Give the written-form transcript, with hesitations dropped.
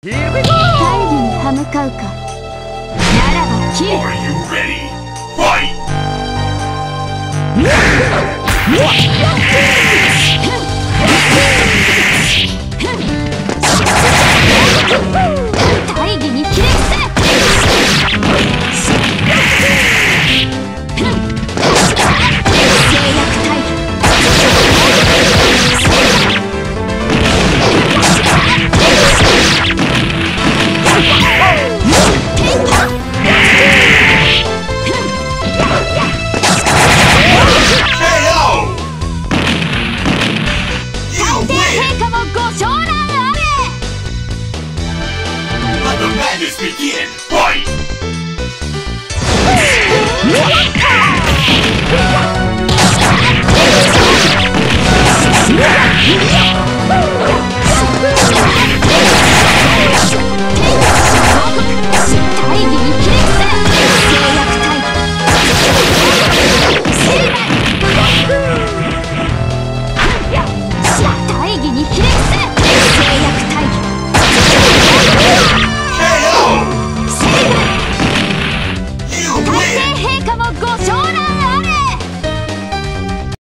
大義に歯向かうか。ならば切る。 Are you ready? Fight! 大義に切れ伏せ。制約大義。陛下もご承覧あれ。 Let the madness begin! Fight!